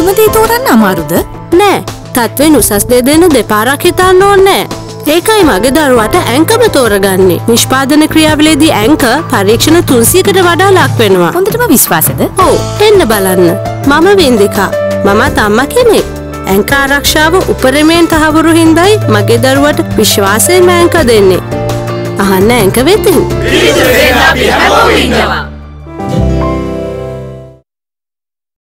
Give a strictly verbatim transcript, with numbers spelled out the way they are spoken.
එකම දේ තෝරන්න අමාරුද? නෑ. තත්වෙන් උසස් දේ දෙන්න දෙපාරක් හිතන්න ඕනේ නෑ. ඒකයි මගේ දරුවාට ඇංකම තෝරගන්නේ. නිෂ්පාදන ක්‍රියාවලියේදී ඇංක පරීක්ෂණ තුන්සීයකට වඩා ලක් වෙනවා. හොඳටම විශ්වාසද? ඔව්. එන්න බලන්න. මම වින්දිකා. මමත් අම්මා කෙනෙක්. ඇංක ආරක්ෂාව උපරිමයෙන් තහවුරු හින්දායි මගේ දරුවාට විශ්වාසයෙන් ඇංක දෙන්නේ. අහන්න ඇංක වෙතින්. පිළිතුරු දෙන්න අපි හැමෝම ඉන්නවා.